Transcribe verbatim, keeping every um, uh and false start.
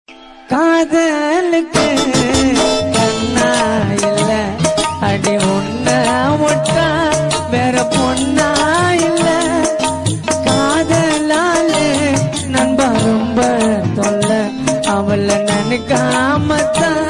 காதலுக்கு கண்ணா இல்ல அடி உன்ன ஒட்டா வேற பொண்ணா இல்ல காதலாலே நண்பா ரொம்ப தொல்ல அவளை நினைக்காமத்தான்